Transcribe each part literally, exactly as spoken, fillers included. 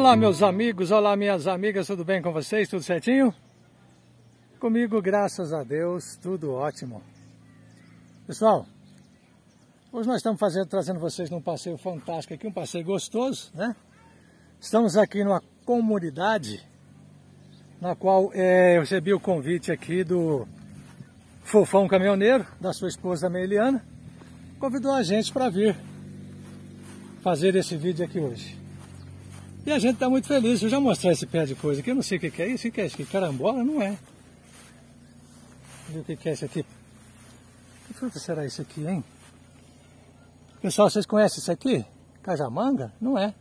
Olá meus amigos, olá minhas amigas, tudo bem com vocês? Tudo certinho? Comigo, graças a Deus, tudo ótimo. Pessoal, hoje nós estamos fazendo, trazendo vocês num passeio fantástico aqui, um passeio gostoso, né? Estamos aqui numa comunidade na qual é, eu recebi o convite aqui do Fofão Caminhoneiro, da sua esposa Meliana, convidou a gente para vir fazer esse vídeo aqui hoje. E a gente está muito feliz. Deixa eu já mostrar esse pé de coisa aqui. Eu não sei o que é isso. O que é isso aqui? Carambola? Não é. O que é isso aqui? Que fruta será isso aqui, hein? Pessoal, vocês conhecem isso aqui? Cajamanga? Não é.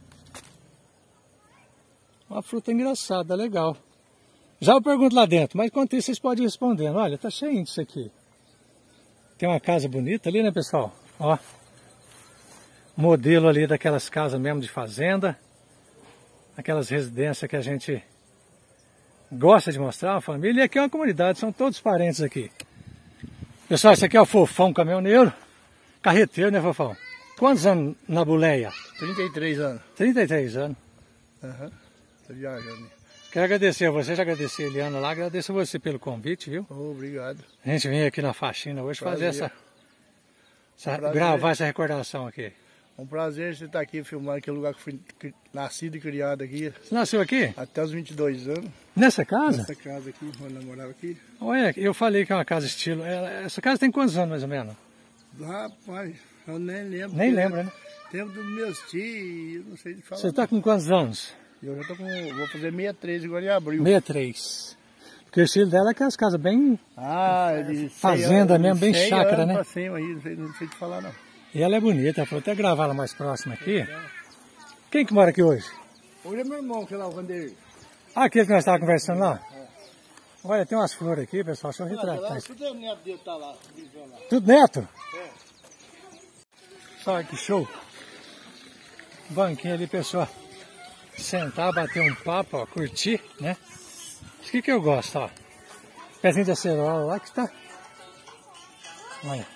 Uma fruta engraçada, legal. Já eu pergunto lá dentro, mas enquanto isso vocês podem ir respondendo. Olha, tá cheio disso aqui. Tem uma casa bonita ali, né, pessoal? Ó. Modelo ali daquelas casas mesmo de fazenda. Aquelas residências que a gente gosta de mostrar, a família. E aqui é uma comunidade, são todos parentes aqui. Pessoal, esse aqui é o Fofão Caminhoneiro. Carreteiro, né, Fofão? Quantos anos na boleia? trinta e três anos. trinta e três anos. Aham, uhum. Tô viajando. Quero agradecer a você, já agradeci a Eliana lá, agradeço a você pelo convite, viu? Oh, obrigado. A gente veio aqui na faxina hoje prazer. fazer essa, essa um gravar essa recordação aqui. Um prazer você estar aqui filmando aquele lugar que fui nascido e criado aqui. Você nasceu aqui? Até os vinte e dois anos. Nessa casa? Nessa casa aqui, onde eu morava aqui. Olha, eu falei que é uma casa estilo. Essa casa tem quantos anos mais ou menos? Rapaz, eu nem lembro. Nem lembro, né? Tempo dos meus tios, eu não sei de falar. Você está com quantos anos? Eu já tô com, vou fazer sessenta e três agora em abril. sessenta e três. Porque o estilo dela é aquelas casas bem... Ah, de fazenda mesmo, bem chácara, né? Pra cima aí, não sei, não sei te falar não. E ela é bonita, ela falou até gravar ela mais próxima aqui. Quem que mora aqui hoje? Hoje é meu irmão, que é lá o Vanderlei. Ah, aquele que nós estávamos conversando lá? É. Olha, tem umas flores aqui, pessoal, deixa eu retratar isso. Tudo é neto dele, tá lá, lá. Tudo neto? É. Olha que show. Banquinho ali, pessoal. Sentar, bater um papo, ó, curtir, né? Isso aqui que eu gosto, ó. Pezinho de acerola lá que está. Olha.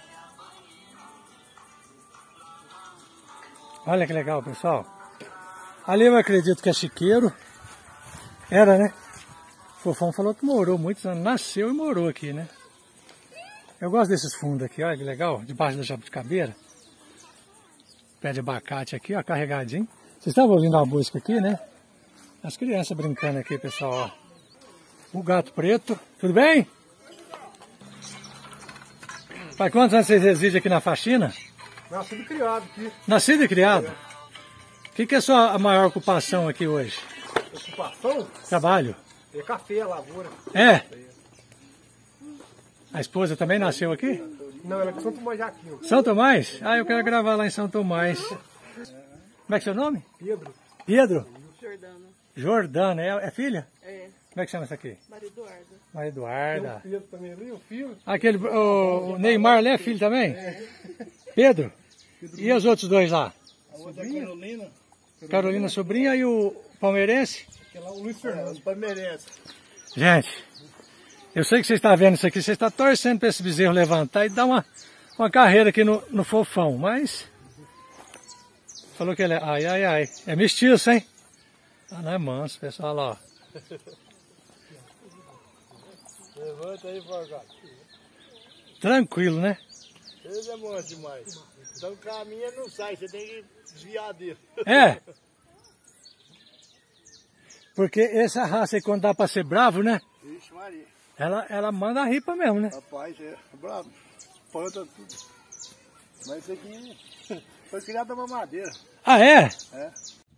Olha que legal, pessoal. Ali eu acredito que é chiqueiro. Era, né? O Fofão falou que morou muitos anos. Nasceu e morou aqui, né? Eu gosto desses fundos aqui, olha que legal. Debaixo da jabuticabeira. Pé de abacate aqui, ó, carregadinho. Vocês estavam ouvindo a música aqui, né? As crianças brincando aqui, pessoal, ó. O gato preto. Tudo bem? Faz quantos anos vocês residem aqui na faxina? Nascido e criado aqui. Nascido e criado? O é. que, que é a sua maior ocupação aqui hoje? Ocupação? Trabalho. É café, a lavoura. É? A esposa também nasceu aqui? Não, ela é de São Tomás de Aquino. São Tomás? Ah, eu quero gravar lá em São Tomás. Como é que é seu nome? Pedro. Pedro? Jordana. Jordana, é, é filha? É. Como é que chama essa aqui? Maria Eduarda. Maria Eduarda. Tem o Pedro também ali, o filho. Aquele, o, o Neymar ali é filho também? É. Pedro? E os outros dois lá? A outra é Carolina. Carolina, sobrinha, e o palmeirense? Que lá o Luiz Fernando. Palmeirense. Gente, eu sei que você está vendo isso aqui, você está torcendo para esse bezerro levantar e dar uma, uma carreira aqui no, no Fofão, mas... Falou que ele é... Ai, ai, ai. É mestiço, hein? Ah, não é manso, pessoal, ó. Levanta aí, Forgado. Tranquilo, né? Ele é manso demais. Então caminha não sai, você tem que desviar dele. É. Porque essa raça aí, quando dá pra ser bravo, né? Ixi, Maria. Ela, ela manda a ripa mesmo, né? Rapaz, é bravo. Planta tudo. Mas isso aqui foi criado da mamadeira. Ah, é? É.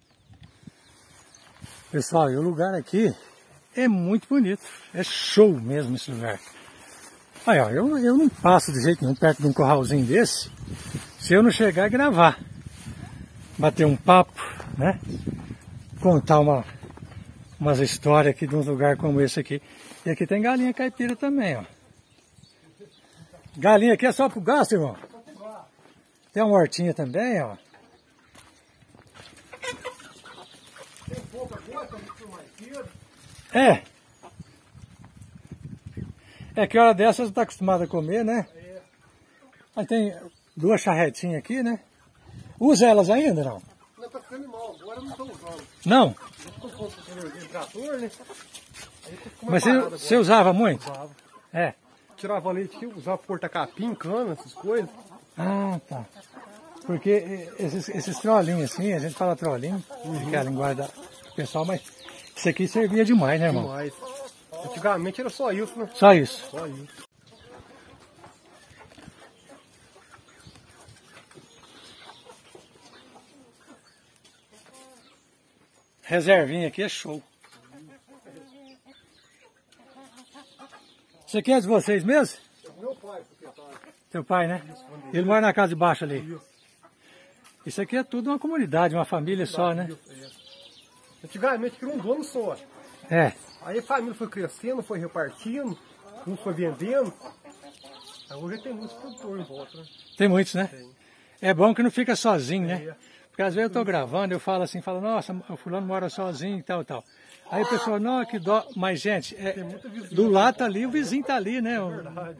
Pessoal, e o lugar aqui é muito bonito. É show mesmo esse lugar. Aí, ó, eu, eu não passo de jeito nenhum perto de um corralzinho desse se eu não chegar e gravar. Bater um papo, né? Contar uma, umas histórias aqui de um lugar como esse aqui. E aqui tem galinha caipira também, ó. Galinha aqui é só pro gasto, irmão. Tem uma hortinha também, ó. É. É que hora dessas você tá acostumado a comer, né? É. Aí tem duas charretinhas aqui, né? Usa elas ainda, não? Não, tá ficando mal, agora não tô usando. Não? Não tô ponto de trator, né? Aí Mas você, você usava muito? Usava. É. Tirava leite aqui, usava porta-capim, cana, essas coisas. Ah, tá. Porque esses, esses trolinhos assim, a gente fala trolinho, uhum. que é a linguagem do pessoal, mas isso aqui servia demais, né, irmão? Demais. Antigamente era só isso, né? Só isso. Só isso. Reservinha aqui é show. Isso aqui é de vocês mesmo? Meu pai, Teu pai, né? Ele mora na casa de baixo ali. Isso aqui é tudo uma comunidade, uma família só, né? Antigamente era um dono só. É. Aí a família foi crescendo, foi repartindo, um foi vendendo. Aí hoje tem muitos produtores em volta, né? Tem muitos, né? Tem. É bom que não fica sozinho, né? É. Porque às vezes eu tô gravando, eu falo assim, falo, nossa, o fulano mora sozinho e tal, tal. Aí a pessoa, não, que dó. Mas, gente, é, do lado tá ali, o vizinho tá ali, né? É verdade.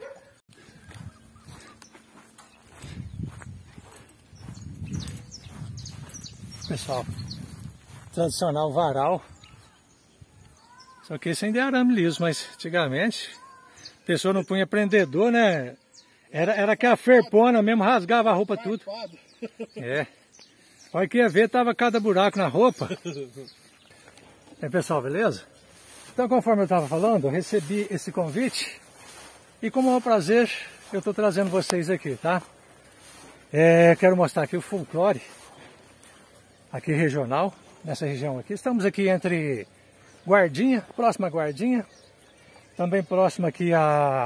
Pessoal, tradicional varal. Só que esse ainda é arame liso, mas antigamente a pessoa não punha prendedor, né? Era, era que a ferpona mesmo rasgava a roupa tudo. É. Olha que ia ver, tava cada buraco na roupa. É, pessoal, beleza? Então, conforme eu estava falando, eu recebi esse convite e como é um prazer, eu estou trazendo vocês aqui, tá? É, quero mostrar aqui o folclore aqui regional, nessa região aqui. Estamos aqui entre Guardinha, próxima a Guardinha, também próximo aqui a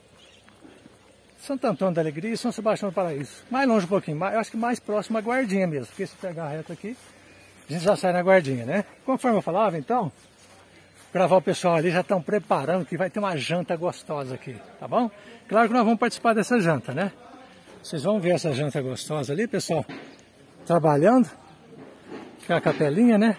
Santo Antônio da Alegria e São Sebastião do Paraíso. Mais longe um pouquinho, mais, eu acho que mais próximo a Guardinha mesmo, porque se pegar reto aqui, a gente já sai na Guardinha, né? Conforme eu falava, então, gravar o pessoal ali já estão preparando que vai ter uma janta gostosa aqui, tá bom? Claro que nós vamos participar dessa janta, né? Vocês vão ver essa janta gostosa ali, pessoal, trabalhando. Aqui a capelinha, né?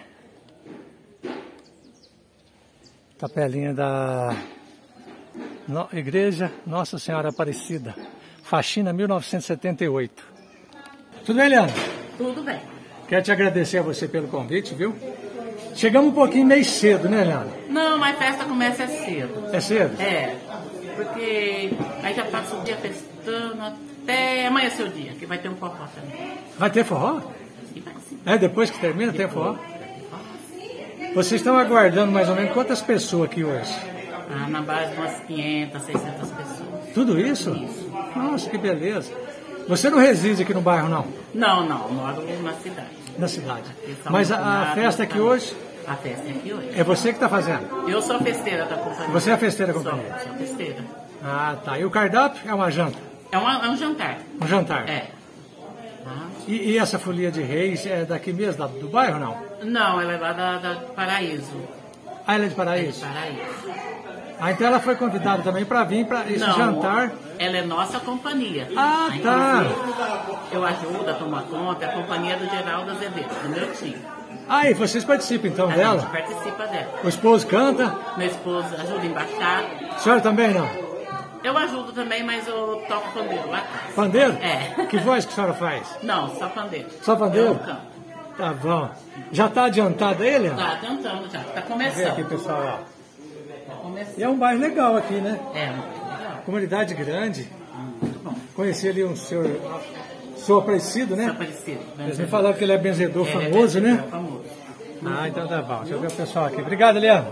Capelinha da no... Igreja Nossa Senhora Aparecida. Faxina mil novecentos e setenta e oito. Tudo bem, Leandro? Tudo bem. Quero te agradecer a você pelo convite, viu? Chegamos um pouquinho meio cedo, né, Leandro? Não, mas a festa começa cedo. É cedo? É, porque aí já passa o dia festando até amanhecer o dia, que vai ter um forró também. Vai ter forró? E vai sim. É, depois que termina tem forró? Vocês estão aguardando mais ou menos quantas pessoas aqui hoje? Ah, na base de umas quinhentas, seiscentas pessoas. Tudo isso? Isso. Nossa, que beleza. Você não reside aqui no bairro, não? Não, não, moro na cidade. Na cidade. Aqui são Mas a, a funcionários, festa aqui tá- hoje A festa é aqui hoje. é você que está fazendo? Eu sou a festeira da companhia. Você é a festeira da Sou, companhia? sou a festeira. Ah, tá. E o cardápio é uma janta? É, uma, é um jantar. Um jantar? É. Ah. E, e essa folia de reis é daqui mesmo, da- do bairro, não? Não, ela é lá da, da Paraíso. Ah, ela é de É Paraíso? de Paraíso. Ah, então ela foi convidada também para vir para esse Não, jantar. ela é nossa companhia. Ah, tá. Inclusive, eu ajudo a tomar conta, é a companhia do Geraldo Azevedo, do meu tio. Ah, e vocês participam então A dela? gente participa dela. O esposo canta? Meu esposo ajuda a embaixar. A senhora também não? Eu ajudo também, mas eu toco pandeiro lá atrás. Pandeiro? É. Que voz que a senhora faz? Não, só pandeiro. Só pandeiro? Eu canto. Tá bom. Já está adiantado ele? ó? Tá tentando já, tá Vê aqui, começando. pessoal. Ó. Tá começando. E é um bairro legal aqui, né? É, muito legal. Comunidade grande. Muito bom. Conheci ali um senhor, senhor Aparecido, Só né? parecido. Eles me falaram que ele é benzedor Ele é famoso, benzedor né? famoso. Ah, então tá bom. Deixa eu ver o pessoal aqui. Obrigado, Leandro.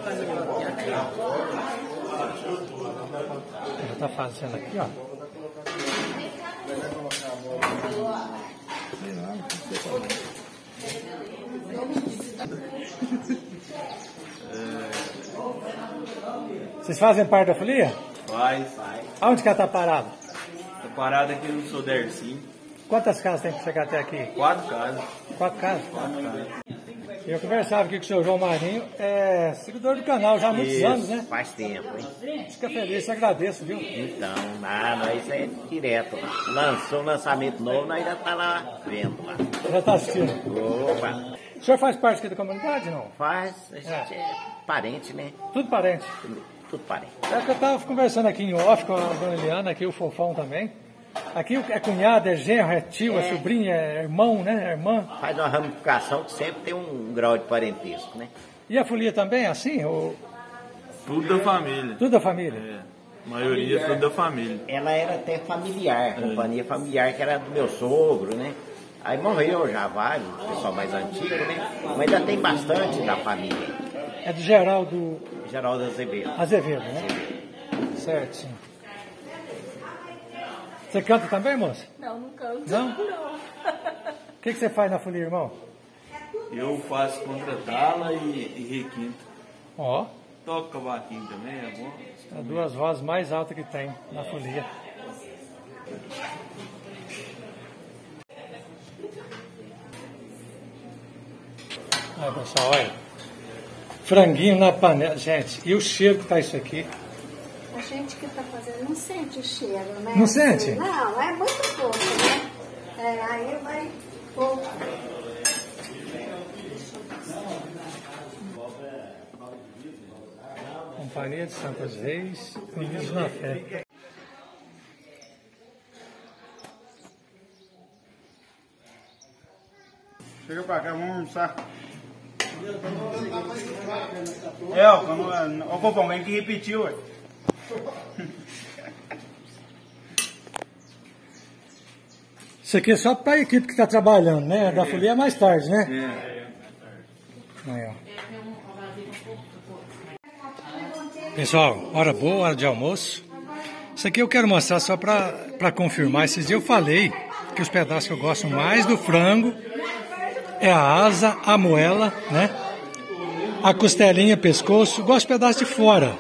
Já tá fazendo aqui, ó. Vocês fazem parte da folia? Faz, faz. Aonde que ela tá parada? Tô parado aqui no Sodercinho. Quantas casas tem que chegar até aqui? Quatro casas. Quatro casas? Quatro casas. Eu conversava aqui com o senhor João Marinho, é seguidor do canal já há muitos Isso, anos, né? faz tempo, hein? Fica feliz, agradeço, viu? Então, ah, nós é direto lá. Lançou um lançamento novo, nós ainda tá lá vendo lá. Já tá assistindo. Opa! O senhor faz parte aqui da comunidade, não? Faz, a gente é, parente, né? Tudo parente. Tudo, tudo parente. É que eu estava conversando aqui em off com a dona Eliana, aqui o Fofão também. Aqui é cunhado, é genro, é tio, é, É. sobrinho, é irmão, né? É irmã. Faz uma ramificação que sempre tem um grau de parentesco, né? E a folia também é assim? Ou... Tudo da família. Tudo da família? É. A maioria é tudo da família. Ela era até familiar, companhia familiar, que era do meu sogro, né? Aí morreu já vários, o pessoal mais antigo, né? Mas ainda tem bastante da família. É do Geraldo... Geraldo Azevedo. Azevedo, né? Certo, sim. Você canta também, moça? Não, não canto. Não? Não. O que, que você faz na folia, irmão? Eu faço contratala e, e requinto. Ó, Toco cavaquinho também, é bom. as duas vozes mais altas que tem na folia. Olha, pessoal, olha. Franguinho na panela. Gente, e o cheiro que tá isso aqui? A gente que tá fazendo não sente o cheiro, né? Não sente? Não, é muito pouco, né? É, aí vai pouco. Companhia de Santos Reis, Unidos na Fé. Chega pra cá, vamos almoçar. É, ó, quando, ó, Fofão, alguém que repetiu, ué. Isso aqui é só para a equipe que está trabalhando, né? Da folia é mais tarde, né? É. Aí, ó. Pessoal, hora boa, hora de almoço. Isso aqui eu quero mostrar só para confirmar. Esses dias eu falei que os pedaços que eu gosto mais do frango é a asa, a moela, né? A costelinha, pescoço. Gosto de pedaço de fora.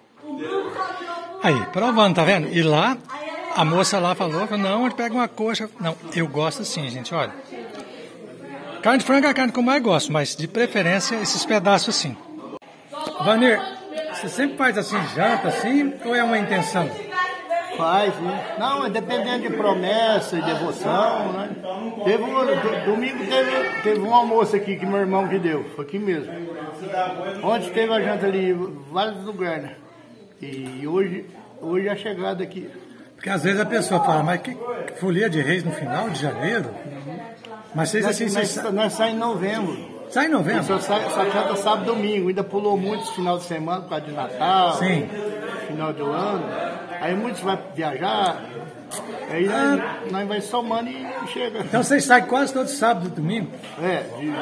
Aí, provando, tá vendo? E lá, a moça lá falou, não, ele pega uma coxa. Não, eu gosto assim, gente, olha. Carne de frango é a carne que eu mais gosto, mas de preferência esses pedaços assim. Vanir, você sempre faz assim, janta assim, ou é uma intenção? Faz, né? Não, é dependendo de promessa e devoção, né? Teve um, do, domingo teve, teve um almoço aqui que meu irmão que deu, foi aqui mesmo. Ontem teve a janta ali, vários lugares, né? E hoje, hoje a chegada aqui. Porque às vezes a pessoa fala, mas que folia de reis no final de janeiro? Mas vocês Nós, assim, nós, vocês... nós saímos em novembro. Sai em novembro? Só, sai, só canta sábado e domingo, ainda pulou muitos final de semana por causa de Natal, Sim. final do ano. Aí muitos vão viajar, aí Ah. nós, nós vai somando e chega. Então vocês saem quase todo sábado e domingo? É, de...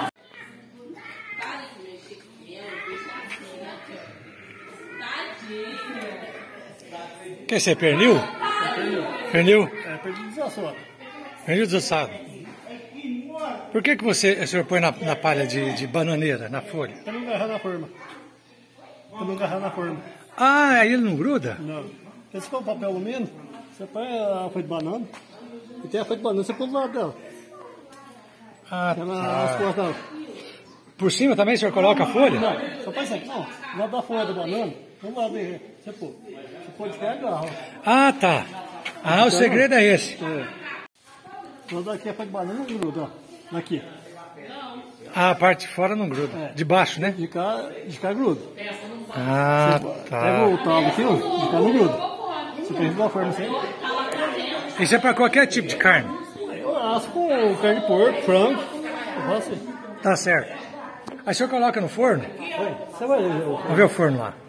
Quer ser pernil? Pernil? É, perdização. Pernil desossado. Por que, que você, o senhor põe na, na palha de, de bananeira, na folha? Pra não agarrar na forma. Pra não agarrar na forma. Ah, aí ele não gruda? Não. Se for papel alumínio, você põe a folha de banana. E tem a folha de banana, você põe do lado dela. Ah, Ela, as tá. costas dela. Por cima também o senhor coloca a folha? Não, só faz assim, não. Do lado da folha da banana, não vai ver. Você pô. Você pode ficar agarra. Ah, tá. Ah, o segredo é esse. É. Do lado daqui a folha de banana não gruda, ó. Daqui. Ah, a parte de fora não gruda. É. De baixo, né? De cá, de cá gruda. Ah, Pega o tá. talo aqui, ó. De cá não gruda. Você tem que dar forma assim. Isso é para qualquer tipo de carne? Eu asso com carne de porco, frango. Eu faço assim. Tá certo. Aí o senhor coloca no forno? Oi, você vai ver o Vamos ver o forno lá.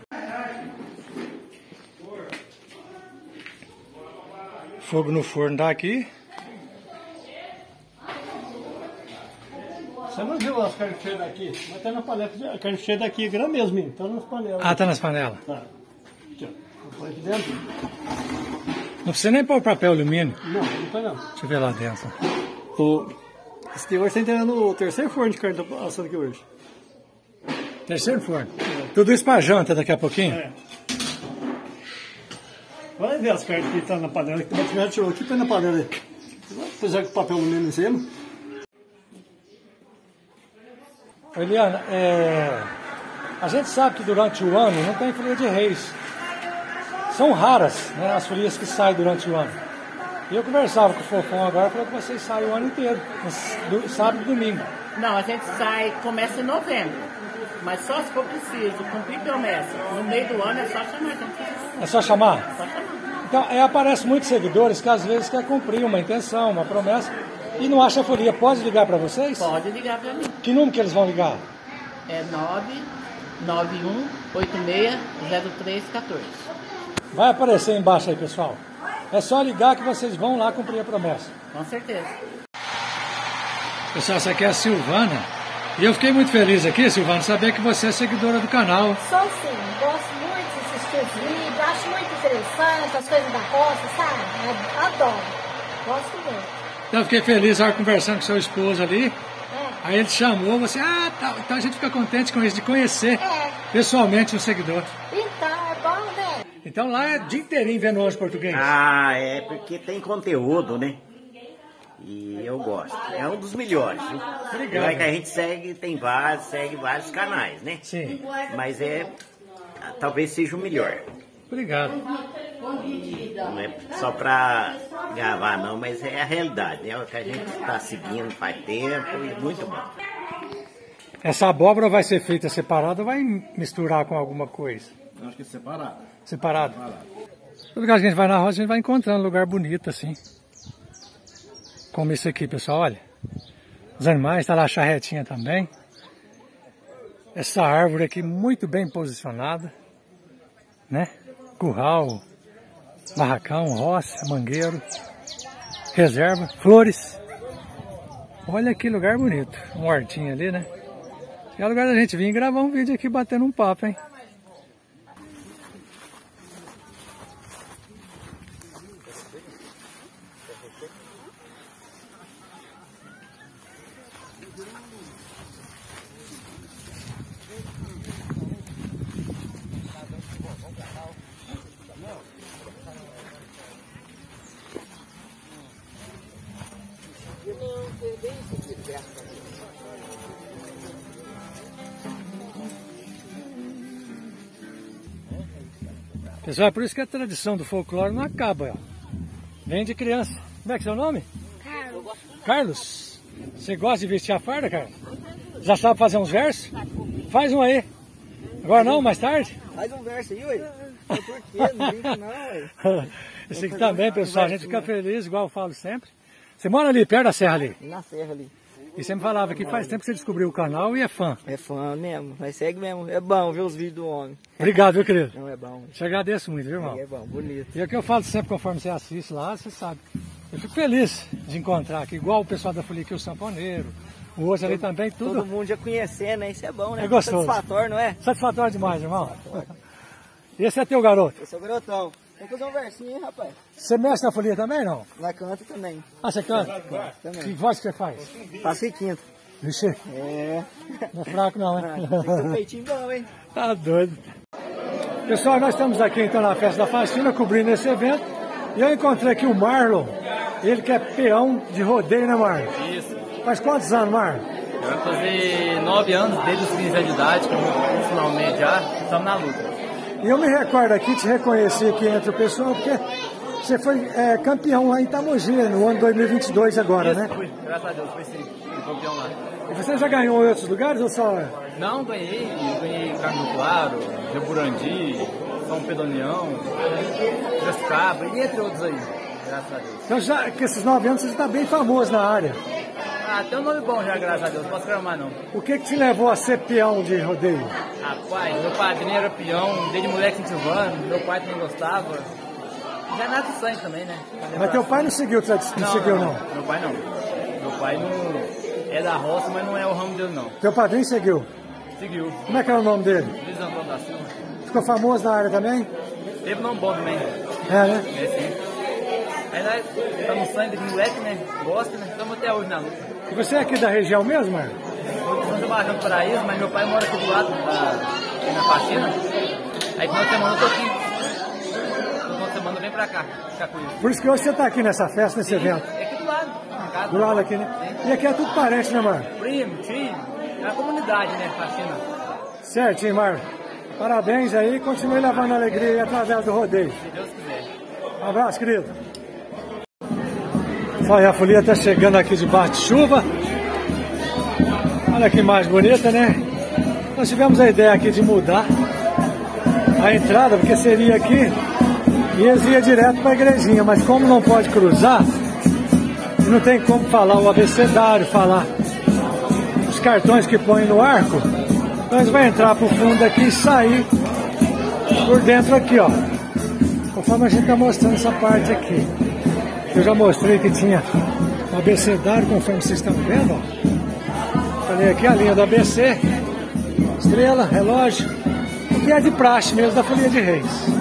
Fogo no forno tá aqui. Você não viu as carnes cheias daqui? Mas tá na panela. A carne cheia daqui é grande mesmo, hein? Tá nas panelas. Ah, tá nas panelas. Tá. Aqui, ó. Põe aqui dentro? Não precisa nem pôr papel alumínio. Não, não põe não. Deixa eu ver lá dentro. O... Esse aqui hoje tá entregando o terceiro forno de carne que tá assando aqui hoje. Terceiro forno. Tudo isso pra janta daqui a pouquinho? É. Vai ver as carnes que tá na panela. Que o tirou aqui, põe na panela aí. Apesar que o papel alumínio em cima. Eliana, é... a gente sabe que durante o ano não tem folia de reis. São raras, né, as folias que saem durante o ano. E eu conversava com o Fofão agora, falou que vocês saem o ano inteiro, do, sábado e domingo. Não, a gente sai, começa em novembro. Mas só se for preciso cumprir promessa. No meio do ano é só chamar. É só chamar? É só chamar. Então, é, aparece muitos seguidores que às vezes quer cumprir uma intenção, uma promessa, e não acha a folia. Pode ligar para vocês? Pode ligar para mim. Que número que eles vão ligar? É nove nove um oito seis zero três um quatro. Vai aparecer embaixo aí, pessoal. É só ligar que vocês vão lá cumprir a promessa. Com certeza. Pessoal, essa aqui é a Silvana. E eu fiquei muito feliz aqui, Silvana, saber que você é seguidora do canal. Sou sim, gosto muito de assistir os vídeos, acho muito interessante as coisas da roça, sabe? Adoro, gosto muito. Então eu fiquei feliz, eu conversando com seu esposo ali. É. Aí ele chamou você, ah, tá, então a gente fica contente com isso, de conhecer É. pessoalmente o seguidor. Então, é bom, né? Então lá é o dia inteirinho vendo hoje português. Ah, é porque tem conteúdo, né? E eu gosto. É um dos melhores. Viu? Obrigado. É que a gente segue, tem vários, segue vários canais, né? Sim. Mas é, talvez seja o melhor. Obrigado. Não é só pra gravar não, mas é a realidade, né? É o que a gente está seguindo faz tempo e muito bom. Essa abóbora vai ser feita separada ou vai misturar com alguma coisa? Eu acho que é separado. Separado? Toda vez que a gente vai na roça, a gente vai encontrando um lugar bonito assim. Como esse aqui, pessoal, olha. Os animais, tá lá a charretinha também. Essa árvore aqui muito bem posicionada, né? Curral, barracão, roça, mangueiro, reserva, flores. Olha que lugar bonito. Um hortinho ali, né? É o lugar da gente vir gravar um vídeo aqui batendo um papo, hein? Pessoal, é por isso que a tradição do folclore não acaba, ó. Vem de criança. Como é que é seu nome? Carlos. Carlos. Você gosta de vestir a farda, Carlos? Já sabe fazer uns versos? Faz um aí. Agora não, mais tarde? Faz um verso aí, ué. Por quê? Não brinca não, ué. Esse aqui também, pessoal. A gente fica feliz, igual eu falo sempre. Você mora ali, perto da serra ali? Na serra ali. E você me falava que faz tempo que você descobriu o canal e é fã. É fã mesmo, mas segue mesmo. É bom ver os vídeos do homem. Obrigado, viu, querido? Não, é bom. Te agradeço muito, viu, irmão? É bom, bonito. E é o que eu falo sempre, conforme você assiste lá, você sabe. Eu fico feliz de encontrar aqui, igual o pessoal da Folia aqui, o Samponeiro, o outro ali também, tudo. Todo mundo já conhecendo, né? Isso é bom, né? É gostoso. Satisfatório, não é? Satisfatório demais, irmão. Esse é teu garoto. Esse é o garotão. Tem que fazer um versinho, hein, rapaz? Você mexe na Folia também, não? Na canta também. Ah, você canta? Também. Que voz que você faz? Faço quinto. Vixe, É. não é fraco não, Ah, hein? tem que ter um peitinho bom, hein? Tá doido. Pessoal, nós estamos aqui então na Festa da Faxina, cobrindo esse evento. E eu encontrei aqui o Marlon, ele que é peão de rodeio, né, Marlon? Isso. Faz quantos anos, Marlon? Vai fazer nove anos, desde os quinze anos de idade, que eu finalmente já estamos na luta. E eu me recordo aqui, te reconheci aqui entre o pessoal, porque você foi é, campeão lá em Itamogi, no ano dois mil e vinte e dois agora, Isso, né? fui, graças a Deus, fui sim, fui campeão lá. E você já ganhou em outros lugares ou só... Não, ganhei, eu ganhei Carmo Claro, Rio Burandi, São Pedro União, Jascaba, e entre outros aí, graças a Deus. Então já, com esses nove anos você já está bem famoso na área. Ah, tem um nome bom já, graças a Deus, não posso reclamar não. O que que te levou a ser peão de rodeio? Rapaz, meu padrinho era peão, desde moleque incentivando, meu pai também gostava. Já é nada de sangue também, né? Mas teu pai não seguiu, não, não seguiu não, não? Meu pai não. Meu pai não é da roça, mas não é o ramo dele não. Teu padrinho seguiu? Seguiu. Como é que era o nome dele? Luiz Antônio da Silva. Ficou famoso na área também? Teve nome bom também. É, né? É, sim. Aí nós estamos no sangue de moleque, né? Gosta, né? Estamos até hoje na luta. E você é aqui da região mesmo, Marcos? Eu estou trabalhando no Paraíso, mas meu pai mora aqui do lado, tá, aqui na Faxina. Aí final de semana eu tô aqui. No final de semana eu venho pra cá, ficar com isso. Por isso que hoje você está aqui nessa festa, nesse Sim, evento. é aqui do lado, na casa. Do lado aqui, né? Sim. E aqui é tudo parente, né, Marcos? Primo, tio, é a comunidade, né, Faxina. Certinho, Marcos. Parabéns aí, continue levando alegria aí através do rodeio. Se Deus quiser. Um abraço, querido. Olha, a folia está chegando aqui debaixo de chuva. Olha que mais bonita, né? Nós tivemos a ideia aqui de mudar a entrada, porque seria aqui e eles iam direto para a igrejinha, mas como não pode cruzar, não tem como falar o abecedário, falar os cartões que põem no arco, Nós vamos entrar pro fundo aqui e sair por dentro aqui, ó. Conforme a gente tá mostrando essa parte aqui. Eu já mostrei que tinha o abecedário, conforme vocês estão vendo, ó. Falei aqui a linha do A B C, estrela, relógio, o que é de praxe mesmo da Folia de Reis.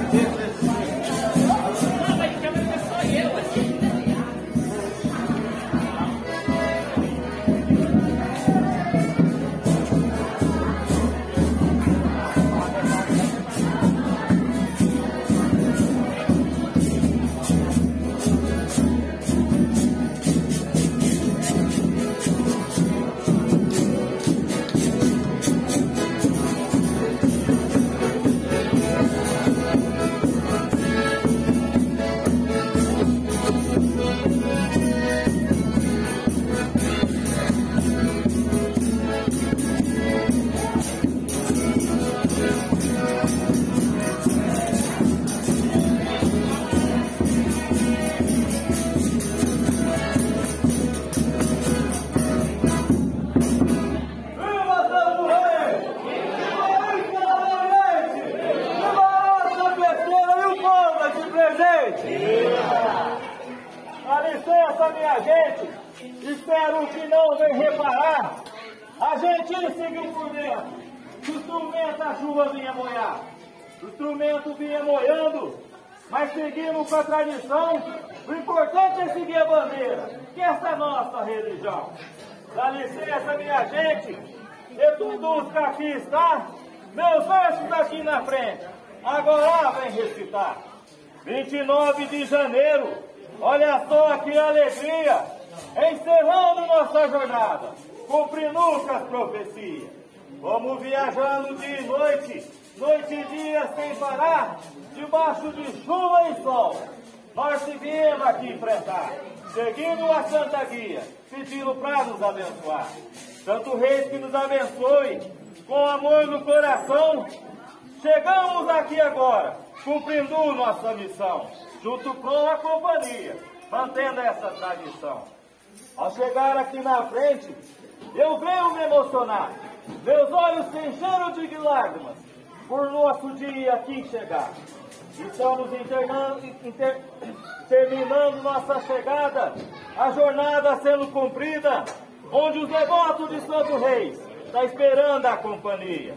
Dá licença, minha gente, espero que não venham reparar. A gente seguiu por dentro. O instrumento, a chuva vinha molhar. O instrumento vinha molhando, mas seguimos com a tradição. O importante é seguir a bandeira, que essa é a nossa religião. Dá licença, minha gente, e todos que aqui está, meus versos aqui na frente, agora vem recitar. vinte e nove de janeiro, olha só que alegria, encerrando nossa jornada, cumprindo as profecias. Vamos viajando dia e noite, noite e dia sem parar, debaixo de chuva e sol. Nós se viemos aqui enfrentar, seguindo a Santa Guia, pedindo para nos abençoar. Santo Reis que nos abençoe, com amor no coração, chegamos aqui agora, cumprindo nossa missão, junto com a companhia, mantendo essa tradição. Ao chegar aqui na frente, eu venho me emocionar, meus olhos se encheram de lágrimas, por nosso dia aqui chegar. Estamos internando, inter, terminando nossa chegada, a jornada sendo cumprida, onde os devotos de Santo Reis estão esperando a companhia.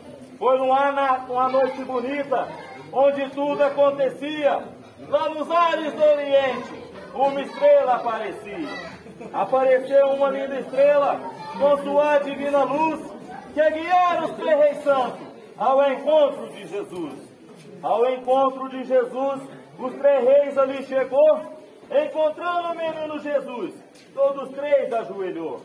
Foi numa, uma noite bonita, onde tudo acontecia, lá nos ares do Oriente, uma estrela aparecia. Apareceu uma linda estrela, com sua divina luz, que guiara os três reis santos ao encontro de Jesus. Ao encontro de Jesus, os três reis ali chegou, encontrando o menino Jesus, todos três ajoelhou.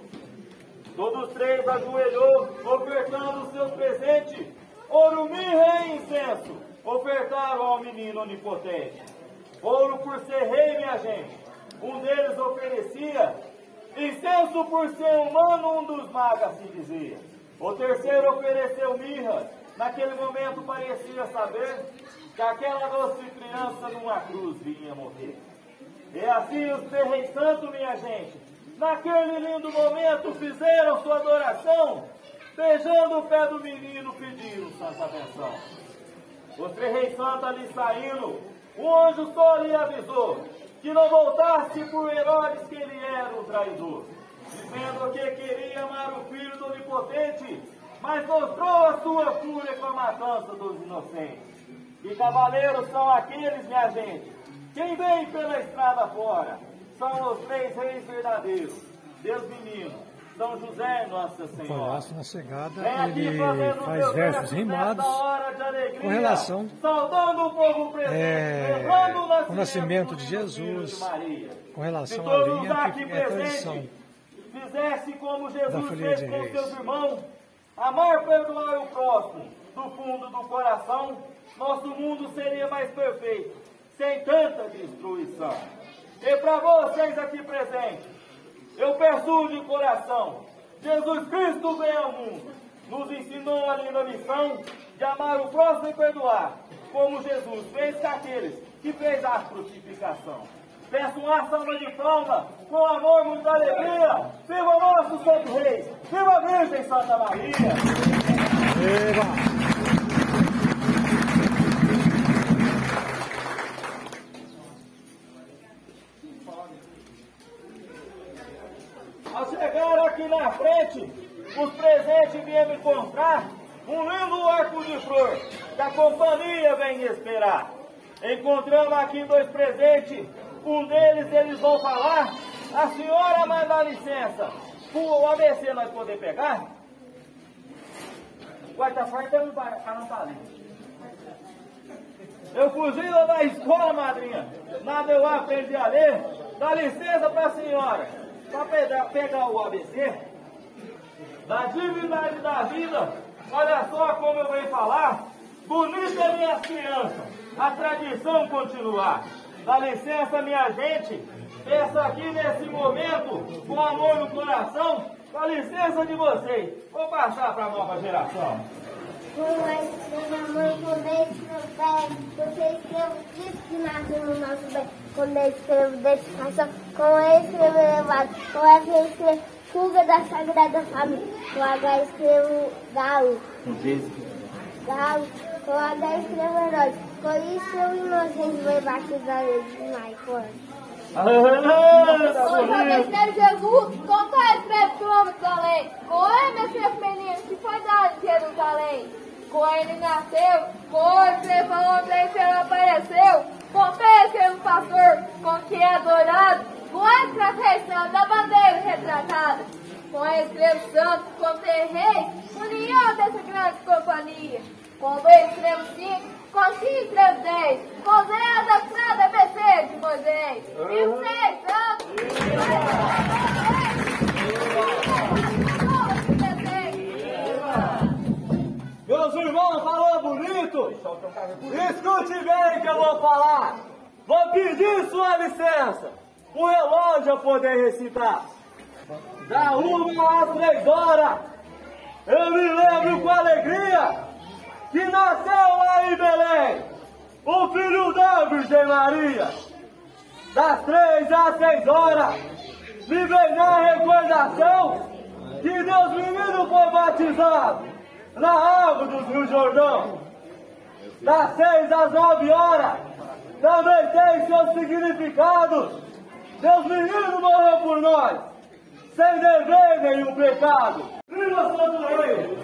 Todos três ajoelhou, ofertando os seus presentes, ouro, mirra e incenso, ofertaram ao menino onipotente. Ouro por ser rei, minha gente, um deles oferecia, incenso por ser humano, um dos magos assim dizia. O terceiro ofereceu mirra, naquele momento parecia saber que aquela doce criança numa cruz vinha morrer. E assim os três reis santos, minha gente, naquele lindo momento fizeram sua adoração, beijando o pé do menino, pediram santa benção. Os três reis santos ali saindo, o anjo só lhe avisou que não voltasse por Herodes, que ele era um traidor, dizendo que queria amar o filho do onipotente, mas mostrou a sua fúria com a matança dos inocentes. E cavaleiros são aqueles, minha gente, quem vem pela estrada fora, são os três reis verdadeiros, Deus menino, São José, Nossa Senhora. O Palácio na Chegada, ele faz versos rimados com relação saudando o povo presente, é, o nascimento de Jesus, com relação à linha que é a tradição fizesse como Jesus fez com seus irmãos, amar, perdoar o próximo, do fundo do coração, nosso mundo seria mais perfeito, sem tanta destruição. E para vocês aqui presentes, eu peço de coração, Jesus Cristo veio ao mundo, nos ensinou a linda missão de amar o próximo e perdoar, como Jesus fez com aqueles que fez a crucificação. Peço uma salva de palma, com amor, muita alegria. Viva o nosso Santo Rei! Viva a Virgem Santa Maria! Eba. Ao chegar aqui na frente, os presentes vieram me encontrar um lindo arco de flor que a companhia vem esperar. Encontramos aqui dois presentes, um deles eles vão falar. A senhora vai dar licença, o A B C nós poder pegar? Quarta-feira não está ali. Eu fugi lá da escola, madrinha, nada eu aprendi a ler. Dá licença para a senhora, para pegar, pegar o A B C. Da divindade da vida, olha só como eu venho falar. Bonita é minha criança, a tradição continuar. Dá licença, minha gente, peço aqui nesse momento, com amor no coração, com a licença de vocês, vou passar para a nova geração. Com a mãe, quando eu escrevo, você escreve isso que nasceu no nosso bem. Quando eu escrevo dedicação, com eu escrevo elevado, com F eu escrevo fuga da Sagrada Família, com H eu escrevo galo, galo, com H eu escrevo herói, com isso eu inocente vou batizar ele de Michael. Com eu escrevo Jesus, com K eu escrevo quilômetros além, com M eu escrevo menino que foi dado em Jerusalém. Com ele nasceu, com ele escreveu onde ele apareceu, com P eu escrevo pastor, com que é adorado, com a proteção da bandeira retratada, com ele escrevo santo, com ter rei, união dessa grande companhia, com B escrevo cinco, com C escrevo dez, com Z da estrada B C de Moisés, e o seis santo. Meus irmãos, falou bonito? Escute bem que eu vou falar. Vou pedir sua licença, o relógio eu poder recitar. Da uma às três horas, eu me lembro com alegria que nasceu lá em Belém o filho da Virgem Maria. Das três às seis horas, me vem na recordação que Deus menino foi batizado na água do Rio Jordão. Das seis às nove horas, também tem seus significados. Deus menino morreu por nós, sem dever nenhum pecado. Viva Santo Rei!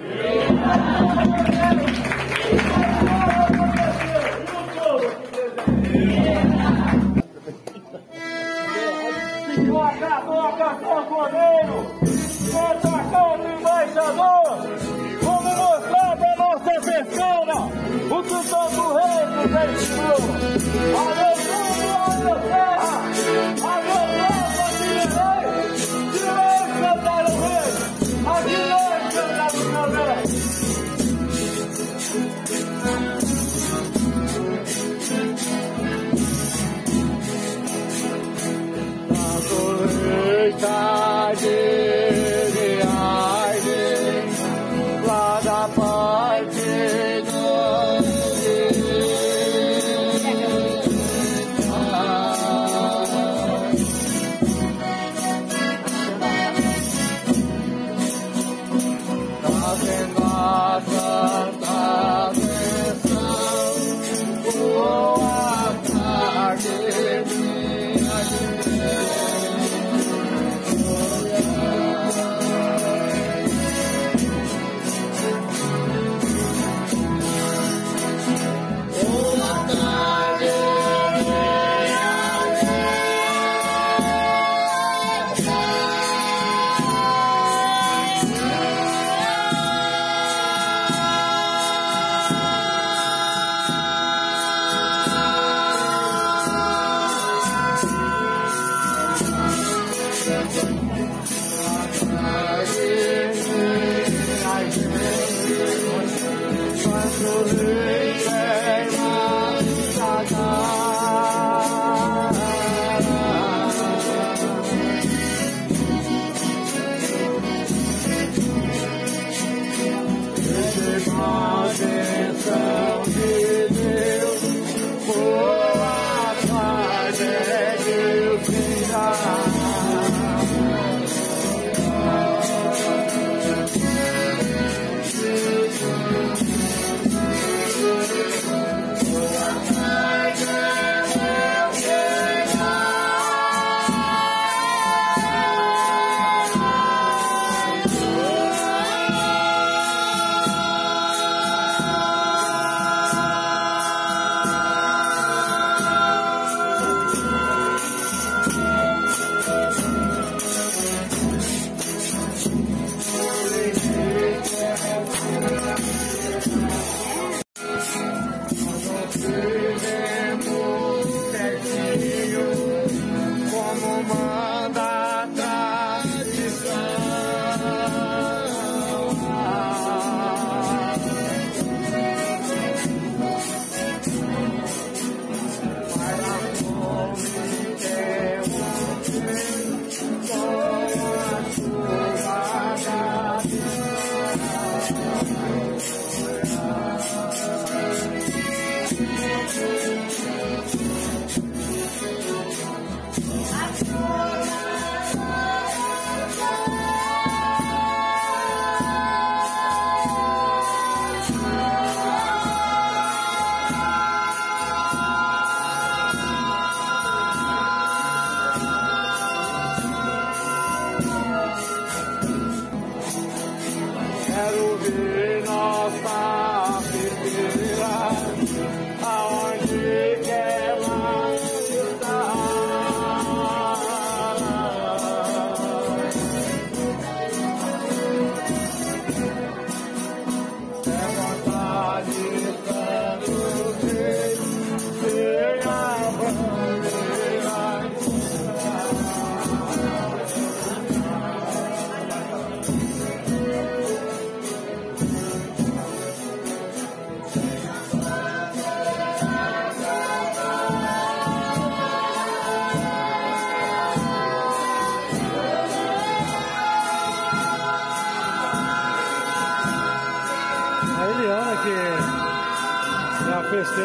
Toca, toca, sanfoneiro, canta, canta, embaixador. Vamos mostrar pra nossa persona o que Santo Rei nos ensinou. Aleluia, a minha terra, a minha terra de rei, de rei cantar o rei, a de rei cantar o meu rei. Lá da parte do ah,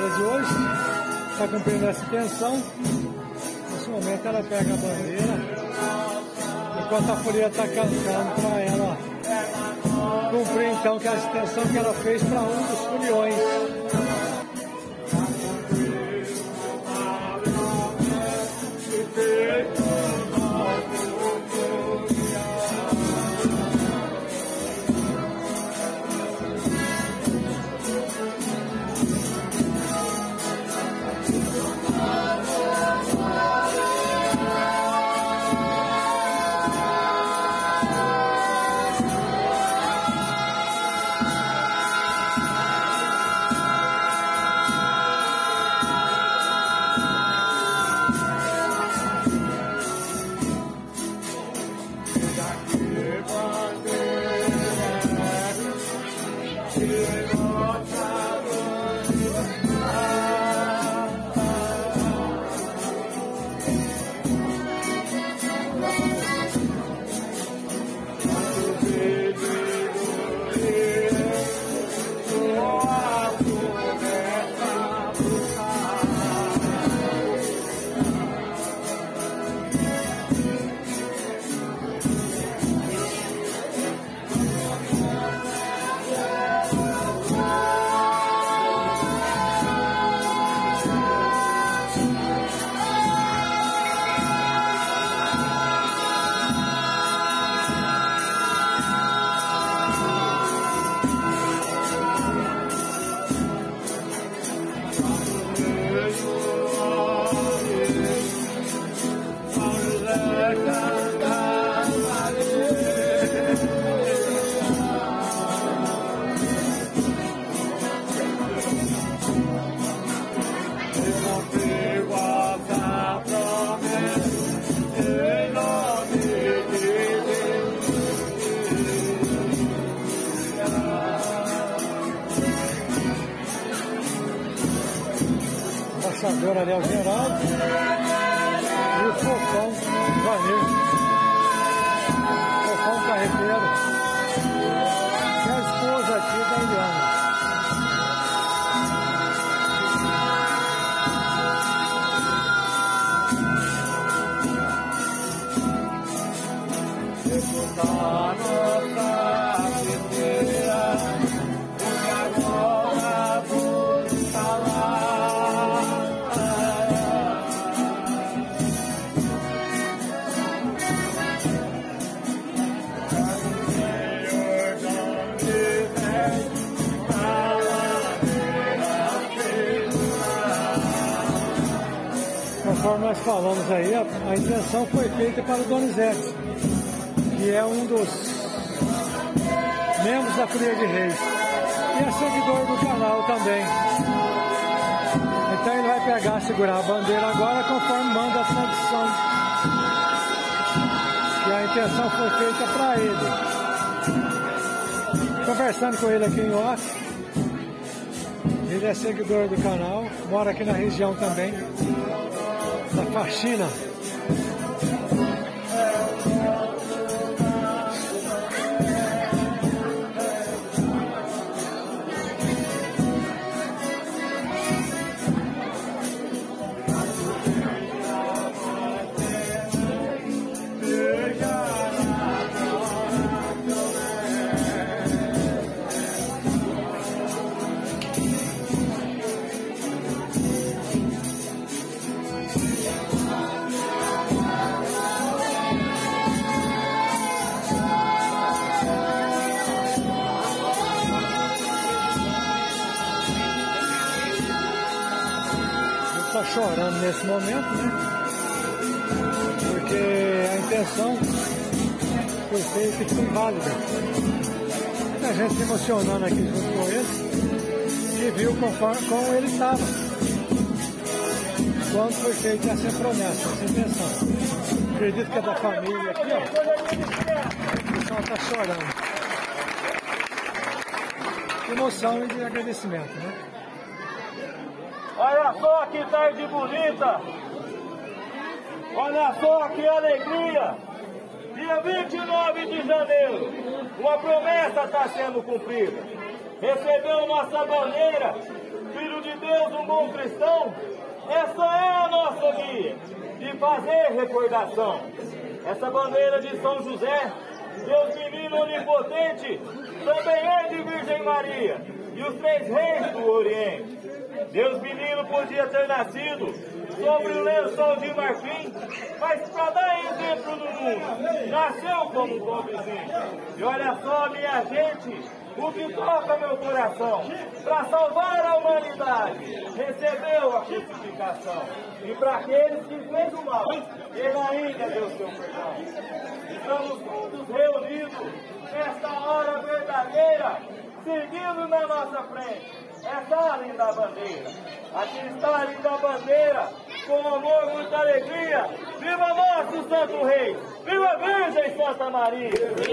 quarta-feira de hoje, está cumprindo essa intenção. Nesse momento ela pega a bandeira, enquanto a folia está cantando para ela cumprir então que a extensão que ela fez para um dos foliões. Embaixador ali é o Geraldo e o Fofão Vanir, Fofão Carreteiro, e a esposa aqui da Eliana. Conforme nós falamos aí, a, a intenção foi feita para o Donizete, que é um dos membros da Folia de Reis e é seguidor do canal também. Então ele vai pegar, segurar a bandeira agora conforme manda a tradição. E a intenção foi feita para ele. Conversando com ele aqui em off, ele é seguidor do canal, mora aqui na região também da faxina. Está chorando nesse momento, né? Porque a intenção foi feita e foi válida. A gente se emocionando aqui junto com ele e viu conforme, como ele estava quando foi feita essa promessa, essa intenção. Acredito que é da família aqui, ó. O pessoal está chorando. Emoção e de agradecimento, né? Olha só que tarde bonita! Olha só que alegria! Dia vinte e nove de janeiro, uma promessa está sendo cumprida. Recebeu nossa bandeira, Filho de Deus. Deus um bom cristão, essa é a nossa guia de fazer recordação. Essa bandeira de São José, Deus Menino Onipotente, também é de Virgem Maria e os três reis do Oriente. Deus Menino podia ter nascido sobre o lençol de marfim, mas para dar exemplo no mundo, nasceu como um pobrezinho. E olha só, minha gente, o que toca meu coração, para salvar a humanidade, recebeu a crucificação. E para aqueles que fez o mal, ele ainda deu seu perdão. Estamos todos reunidos nesta hora verdadeira, seguindo na nossa frente essa linda bandeira. Aqui está a linda bandeira, com amor, muita alegria. Viva nosso Santo Rei! Viva a Virgem Santa Maria!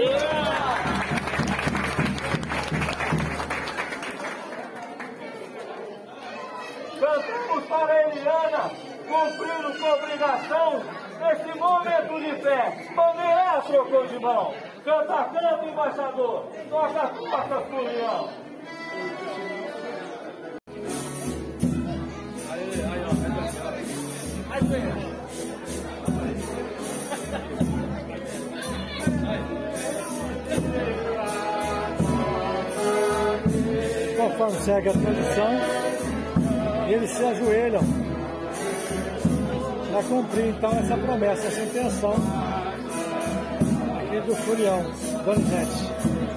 Cantamos para a Eliana, cumprindo sua obrigação, nesse momento de fé. Bandeira trocou de mão. Canta, canta, embaixador. Toca, toca, furião. Conforme segue a tradição, eles se ajoelham para cumprir então essa promessa, essa intenção aqui do furião, Donizete.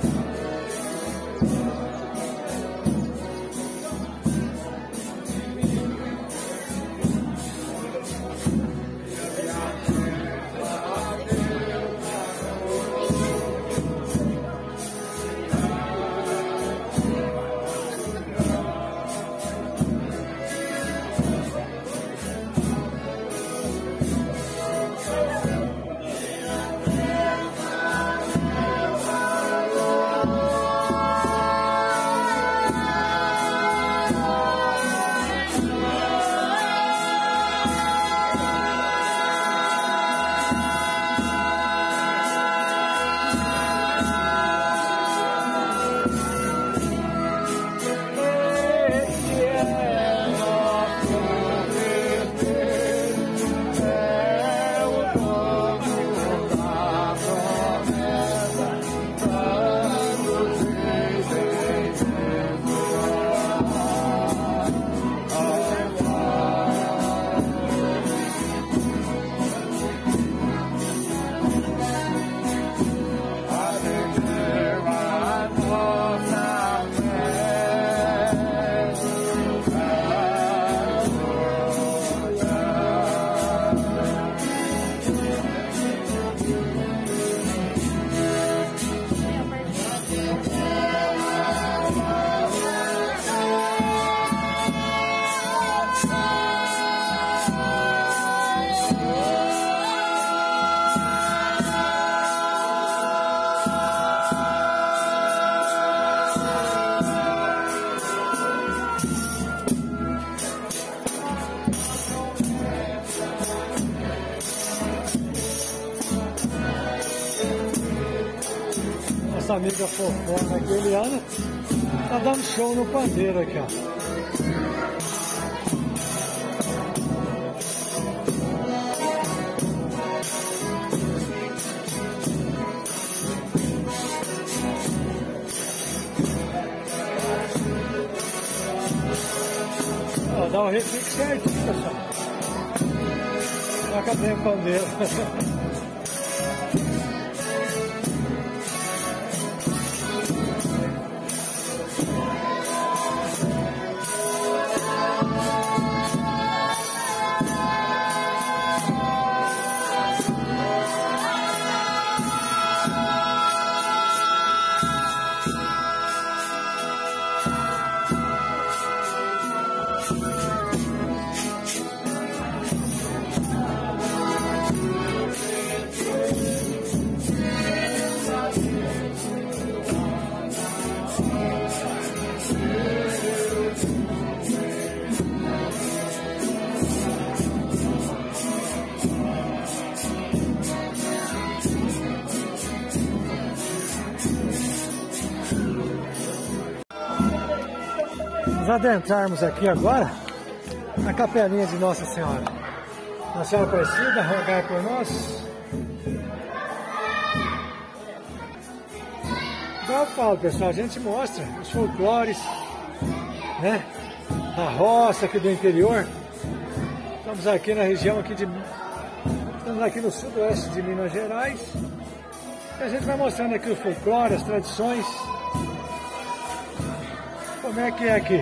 Nossa amiga fofona aqui, Eliana, tá dando show no pandeiro aqui, ó. Ó, dá um repique certinho, pessoal. Toca bem o pandeiro. Nós adentrarmos aqui agora a capelinha de Nossa Senhora. Nossa Senhora Aparecida, rogai por nós. Igual eu falo, pessoal, a gente mostra os folclores, né, da roça aqui do interior. Estamos aqui na região aqui de... Estamos aqui no sudoeste de Minas Gerais. E a gente vai mostrando aqui o folclore, as tradições. Como é que é aqui?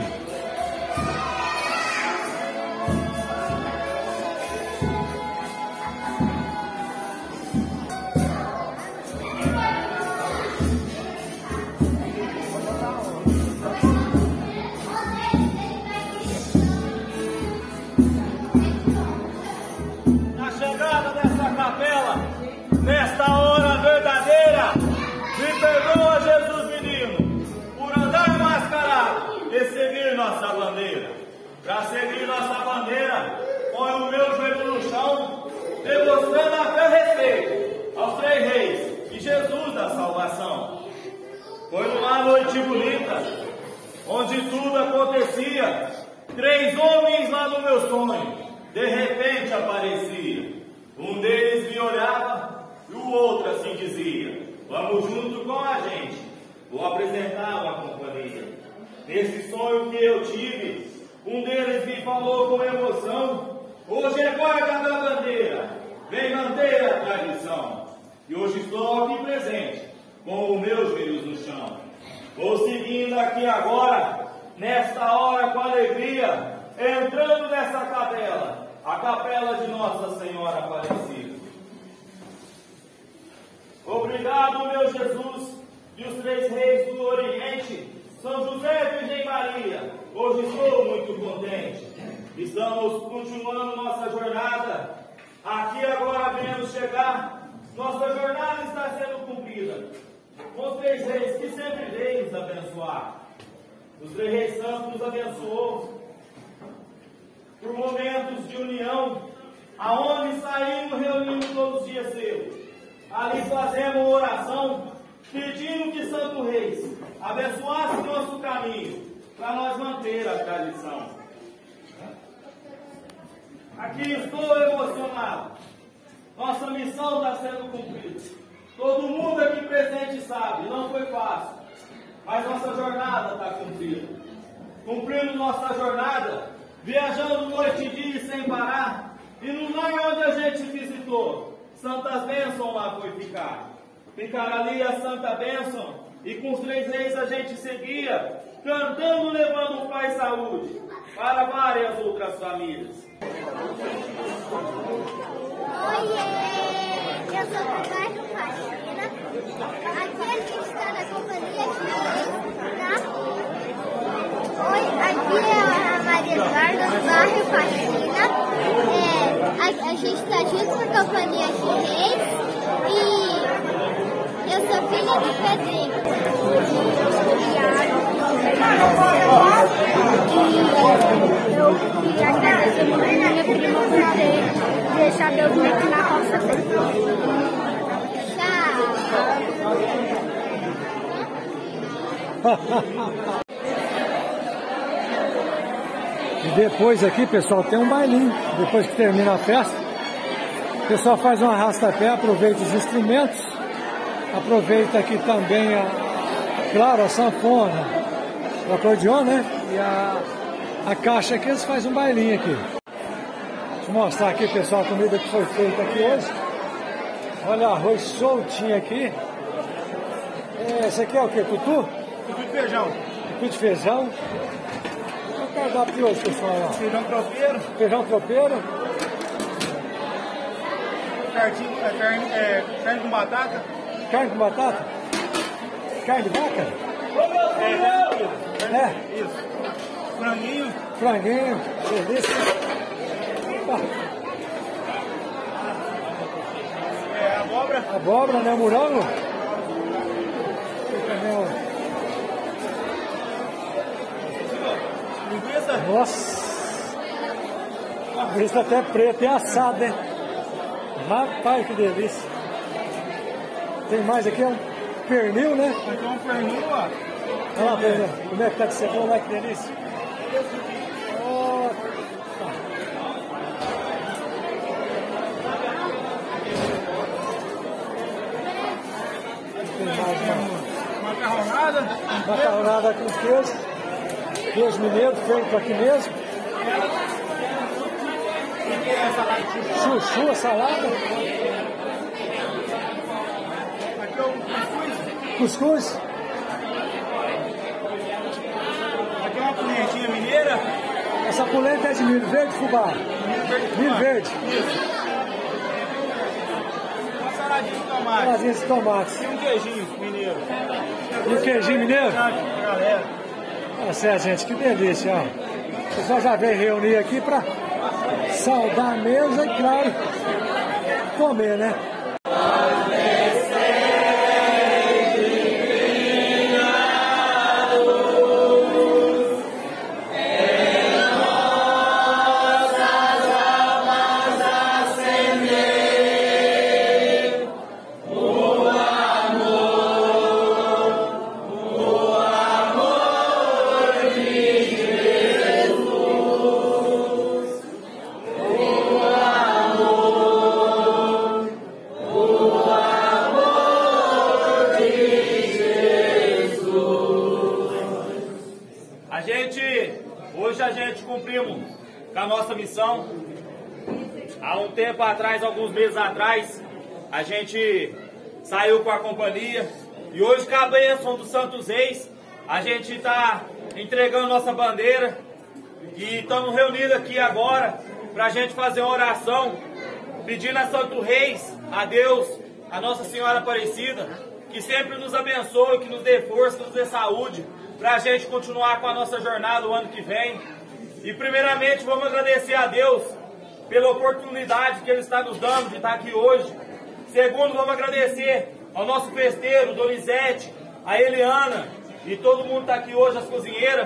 Nesta hora verdadeira, me perdoa, Jesus menino, por andar mascarado e seguir nossa bandeira. Para seguir nossa bandeira, põe o meu joelho no chão, demonstrando a fé e respeito aos três reis e Jesus da salvação. Foi numa noite bonita, onde tudo acontecia, três homens lá no meu sonho, de repente aparecia. Um deles me olhava e o outro assim dizia: vamos junto com a gente, vou apresentar uma companhia. Nesse sonho que eu tive, um deles me falou com emoção: hoje é guarda da bandeira, vem manter a tradição. E hoje estou aqui presente, com os meus joelhos no chão. Vou seguindo aqui agora, nesta hora com alegria, entrando nessa capela, a capela de Nossa Senhora Aparecida. Obrigado, meu Jesus, e os três reis do Oriente, São José, Virgem Maria, hoje estou muito contente. Estamos continuando nossa jornada, aqui agora viemos chegar, nossa jornada está sendo cumprida, com os três reis que sempre veio nos abençoar. Os três reis santos nos abençoou por momentos de união, aonde saímos reunindo todos os dias cedo. Ali fazemos oração, pedindo que Santo Reis abençoasse o nosso caminho, para nós manter a tradição. Aqui estou emocionado. Nossa missão está sendo cumprida. Todo mundo aqui presente sabe, não foi fácil, mas nossa jornada está cumprida. Cumprindo nossa jornada, viajando noite e dia sem parar, e no lar onde a gente visitou, santas bênçãos lá foi ficar. Ficar ali a santa bênção, e com os três reis a gente seguia, cantando, levando paz e saúde para várias outras famílias. Oiê, eu sou do bairro Faxina. Aqui a gente está na companhia de tá? Oi, aqui é a Maria Eduarda do bairro Faxina. É, a, a gente está junto com a companhia de reis e eu sou filha do Pedrinho. E eu queria agradecer muito a minha prima por ter deixado eu vir aqui na roça dele. Tchau! E depois aqui, pessoal, tem um bailinho. Depois que termina a festa, o pessoal faz um arrasta-pé, aproveita os instrumentos, aproveita aqui também, a, claro, a sanfona, o acordeon, né? E a, a caixa aqui, eles fazem um bailinho aqui. Deixa eu mostrar aqui, pessoal, a comida que foi feita aqui hoje. Olha, arroz soltinho aqui. Esse aqui é o que? Tutu? Tutu de feijão. Tutu de feijão. O cardápio hoje, pessoal, lá. Feijão tropeiro. Feijão tropeiro. Cartinho, é, carne, é, carne com batata. Carne com batata? Carne de vaca? É, é. Isso. Franguinho. Franguinho. Delícia. Opa. É, abóbora. Abóbora, né? Morango. Linguiça. Nossa. Linguiça até preta e assada, hein? Rapaz, que delícia. Tem mais aqui, é um pernil, né? Aqui é um pernil, ó. Olha lá, pernil. Como é que tá de cebola? Olha que delícia. Oh, Macarronada com queijo. Queijo mineiro, feito aqui mesmo. Chuchu, salada. Cuscuz. Aqui é uma pimentinha mineira. Essa polenta é de milho verde, fubá? Milho verde. Isso. Uma saladinha de tomate. Saladinha de tomate. E um queijinho mineiro. E o queijinho mineiro? Galera. Tá certo, gente, que delícia, ó. O pessoal já veio reunir aqui pra saudar a mesa e, claro, comer, né? Hoje a gente cumprimos com a nossa missão. Há um tempo atrás, alguns meses atrás, a gente saiu com a companhia. E hoje, com a bênção dos Santos Reis, a gente está entregando nossa bandeira. E estamos reunidos aqui agora para a gente fazer uma oração, pedindo a Santos Reis, a Deus, a Nossa Senhora Aparecida, que sempre nos abençoe, que nos dê força, que nos dê saúde, para a gente continuar com a nossa jornada o ano que vem. E primeiramente vamos agradecer a Deus pela oportunidade que Ele está nos dando de estar aqui hoje. Segundo, vamos agradecer ao nosso festeiro, Donizete, a Eliana e todo mundo que está aqui hoje, as cozinheiras,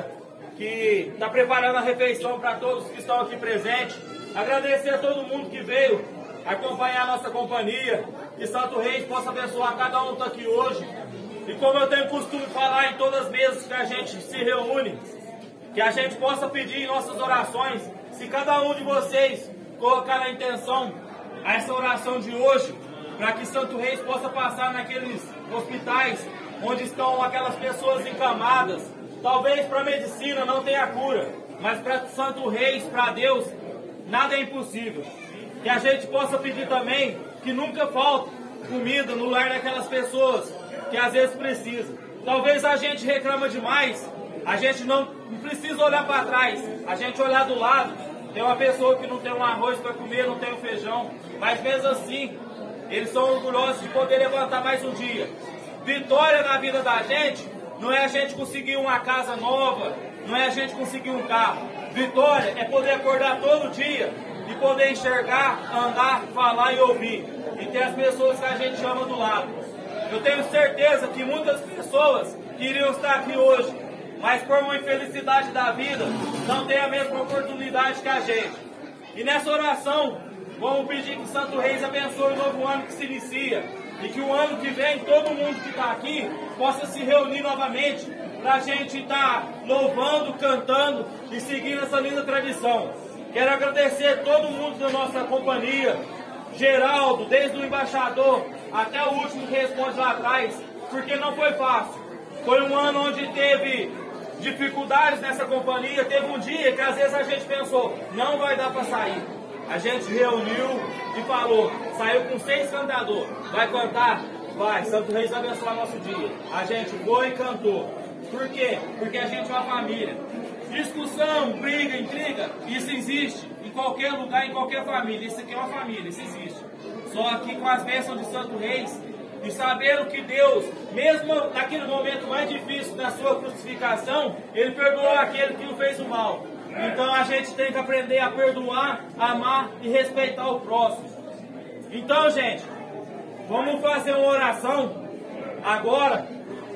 que está preparando a refeição para todos que estão aqui presentes. Agradecer a todo mundo que veio acompanhar a nossa companhia, que Santo Reis possa abençoar cada um que está aqui hoje. E como eu tenho costume falar em todas as mesas que a gente se reúne, que a gente possa pedir em nossas orações, se cada um de vocês colocar na intenção essa oração de hoje, para que Santo Reis possa passar naqueles hospitais onde estão aquelas pessoas encamadas. Talvez para a medicina não tenha cura, mas para Santo Reis, para Deus, nada é impossível. Que a gente possa pedir também que nunca falte comida no lar daquelas pessoas que às vezes precisam. Talvez a gente reclama demais, a gente não, não precisa olhar para trás, a gente olhar do lado, tem uma pessoa que não tem um arroz para comer, não tem um feijão, mas mesmo assim, eles são orgulhosos de poder levantar mais um dia. Vitória na vida da gente não é a gente conseguir uma casa nova, não é a gente conseguir um carro. Vitória é poder acordar todo dia e poder enxergar, andar, falar e ouvir. E ter as pessoas que a gente ama do lado. Eu tenho certeza que muitas pessoas queriam estar aqui hoje, mas por uma infelicidade da vida, não tem a mesma oportunidade que a gente. E nessa oração, vamos pedir que Santo Reis abençoe o novo ano que se inicia. E que o ano que vem, todo mundo que está aqui, possa se reunir novamente, para a gente estar tá louvando, cantando e seguindo essa linda tradição. Quero agradecer todo mundo da nossa companhia, Geraldo, desde o embaixador até o último que responde lá atrás, porque não foi fácil. Foi um ano onde teve dificuldades nessa companhia, teve um dia que às vezes a gente pensou, não vai dar para sair. A gente reuniu e falou, saiu com seis cantadores, vai cantar? Vai, Santo Reis vai abençoar nosso dia. A gente foi e cantou. Por quê? Porque a gente é uma família. Discussão, briga, intriga, isso existe em qualquer lugar, em qualquer família. Isso aqui é uma família, isso existe. Só aqui com as bênçãos de Santo Reis e sabendo que Deus, mesmo naquele momento mais difícil da sua crucificação, Ele perdoou aquele que não fez o mal. Então a gente tem que aprender a perdoar, amar e respeitar o próximo. Então, gente, vamos fazer uma oração agora.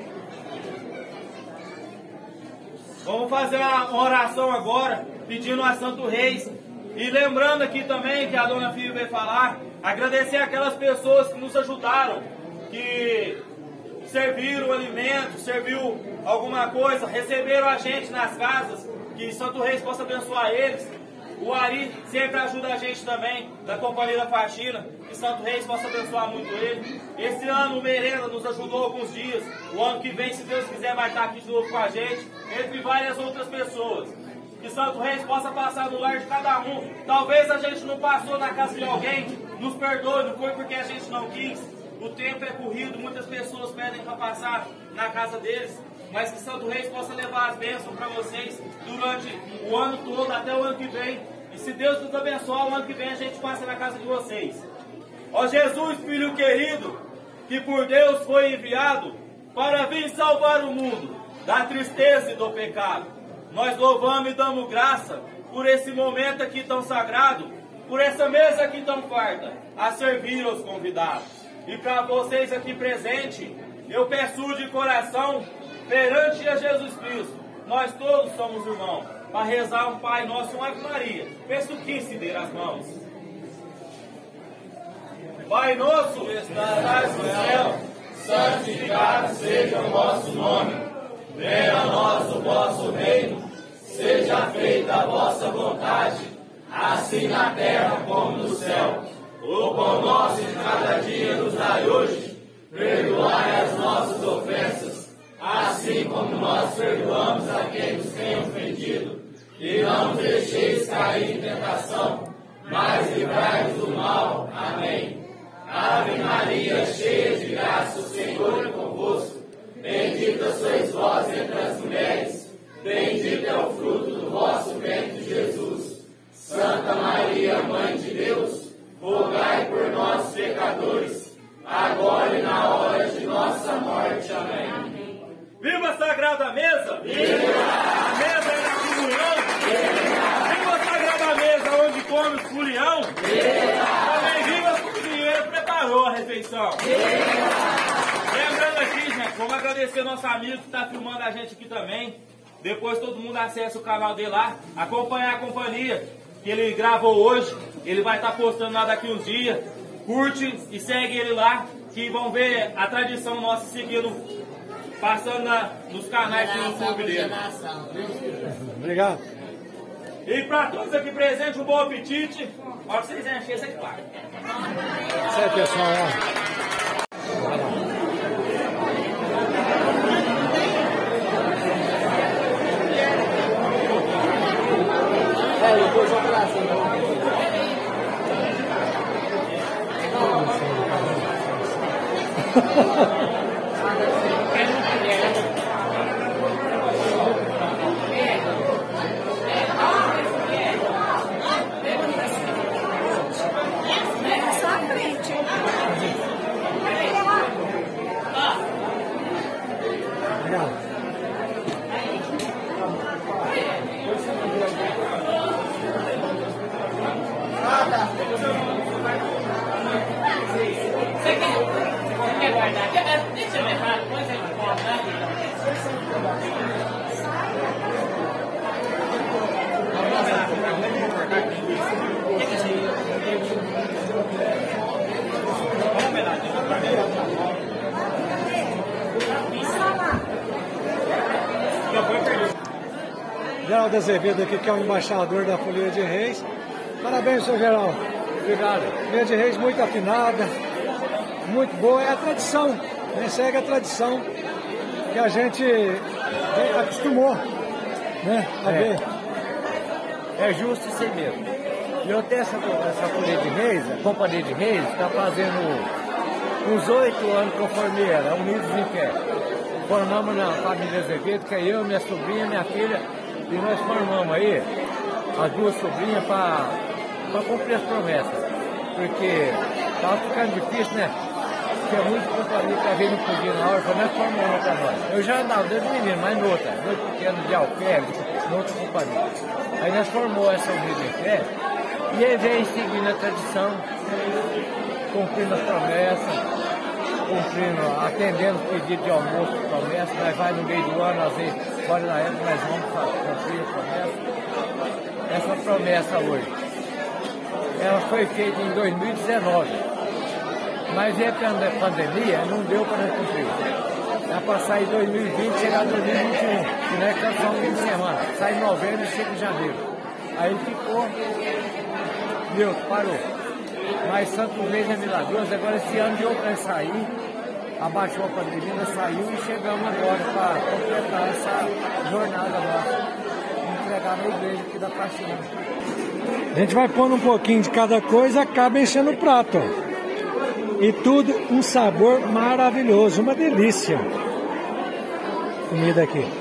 Vamos fazer uma oração agora, pedindo a Santo Reis. E lembrando aqui também que a dona Fia veio falar, agradecer aquelas pessoas que nos ajudaram, que serviram o alimento, serviu alguma coisa, receberam a gente nas casas, que Santo Reis possa abençoar eles. O Ari sempre ajuda a gente também, da Companhia da Faxina. Que Santo Reis possa abençoar muito ele. Esse ano o Merenda nos ajudou alguns dias. O ano que vem, se Deus quiser, vai estar aqui de novo com a gente, entre várias outras pessoas. Que Santo Reis possa passar no lar de cada um. Talvez a gente não passou na casa de alguém, nos perdoe, não foi porque a gente não quis. O tempo é corrido, muitas pessoas pedem para passar na casa deles. Mas que Santo Reis possa levar as bênçãos para vocês durante o ano todo, até o ano que vem. E se Deus nos abençoar, o ano que vem a gente passa na casa de vocês. Ó Jesus, Filho querido, que por Deus foi enviado para vir salvar o mundo da tristeza e do pecado. Nós louvamos e damos graça por esse momento aqui tão sagrado, por essa mesa aqui tão farta, a servir aos convidados. E para vocês aqui presentes, eu peço de coração, perante a Jesus Cristo, nós todos somos irmãos, para rezar um Pai Nosso e uma Ave Maria. Peço que se dê as mãos. Pai nosso, que estás no céu, santificado seja o vosso nome. Venha a nós o vosso reino, seja feita a vossa vontade, assim na terra como no céu. O pão nosso de cada dia nos dai hoje, perdoai as nossas ofensas, assim como nós perdoamos a quem nos tem ofendido, e não nos deixeis cair em tentação, mas livrai-nos do mal. Amém. Ave Maria, cheia de graça, o Senhor é convosco. Bendita sois vós entre as mulheres, bendito é o fruto do vosso ventre, Jesus. Santa Maria, Mãe de Deus, rogai por nós, pecadores, agora e na hora de nossa morte. Amém. Viva a Sagrada Mesa! Viva! A mesa é na comunhão! Viva! Viva a Sagrada Mesa, onde come os folião! Viva! Também viva que o dinheiro preparou a refeição! Viva! Lembrando aqui, gente, vamos agradecer nosso amigo que está filmando a gente aqui também. Depois todo mundo acessa o canal dele lá, acompanhar a companhia que ele gravou hoje. Ele vai estar postando lá daqui uns dias. Curte e segue ele lá, que vão ver a tradição nossa seguindo, passando na, nos canais do YouTube dele. Obrigado. E para todos aqui presentes, um bom apetite. A hora que vocês enchem esse aqui, claro. Isso aí, pessoal. É, eu vou jogar lá assim. Só a frente. Você quer, você quer guardar? Deixa eu levar, depois eu vou guardar. Geraldo Azevedo aqui, que é o embaixador da Folia de Reis. Parabéns, seu Geraldo. Obrigado. Folia de Reis muito afinada, muito boa. É a tradição, né? Segue a tradição que a gente acostumou, né, a É. ver. É justo ser mesmo. E eu tenho essa, essa Folia de Reis, a Companhia de Reis, está fazendo uns oito anos que eu formei ela, Unidos em Fé. Formamos na família Azevedo, que é eu, minha sobrinha, minha filha, e nós formamos aí as duas sobrinhas para cumprir as promessas. Porque estava ficando difícil, né? Tinha muita companhia que a gente não podia na hora, nós formamos para nós. Eu já andava desde menino, mas noutra, noite pequeno de alqueire, noutra companhia. Aí nós formamos essa Unidos em Fé, e aí vem seguindo a tradição, cumprindo as promessas, cumprindo, atendendo o pedido de almoço, promessa, nós vai no meio do ano, às vezes, fora da época, nós vamos cumprir a promessa. Essa promessa hoje, ela foi feita em dois mil e dezenove, mas é a pandemia, não deu para nós cumprir. Dá para sair dois mil e vinte, chegar dois mil e vinte e um, que não é canção de semana, sai em novembro e chega em janeiro. Aí ficou, meu, parou. Mas Santo Reis é milagroso, agora esse ano deu para sair, abaixou a pandemia, saiu e chegamos agora para completar essa jornada nossa, entregar na igreja aqui da Faxina. A gente vai pondo um pouquinho de cada coisa, acaba enchendo o prato, ó. E tudo um sabor maravilhoso, uma delícia. Comida aqui.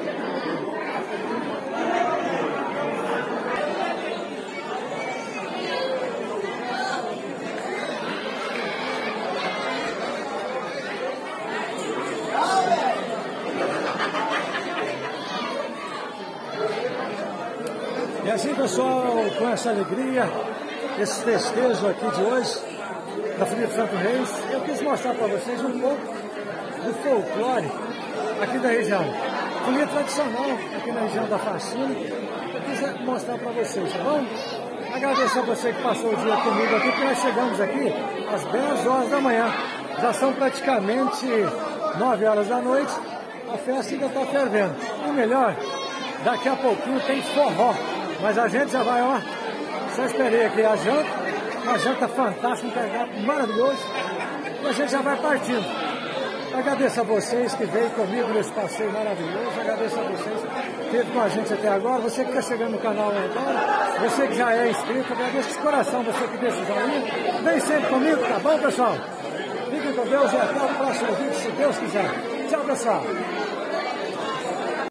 E assim, pessoal, com essa alegria, esse festejo aqui de hoje, da família de Santo Reis, eu quis mostrar para vocês um pouco do folclore aqui da região. Comida tradicional aqui na região da Faxina, eu quis mostrar para vocês, tá bom? Agradeço a você que passou o dia comigo aqui, porque nós chegamos aqui às dez horas da manhã. Já são praticamente nove horas da noite, a festa ainda está fervendo. E melhor, daqui a pouquinho tem forró. Mas a gente já vai, ó, só esperei aqui a janta, uma janta fantástica, um cardápio maravilhoso, e a gente já vai partindo. Agradeço a vocês que veio comigo nesse passeio maravilhoso, agradeço a vocês que esteve com a gente até agora, você que está chegando no canal agora, você que já é inscrito, agradeço de coração, você que deixa o joinha, vem sempre comigo, tá bom, pessoal? Fiquem com Deus e até o próximo vídeo, se Deus quiser. Tchau, pessoal!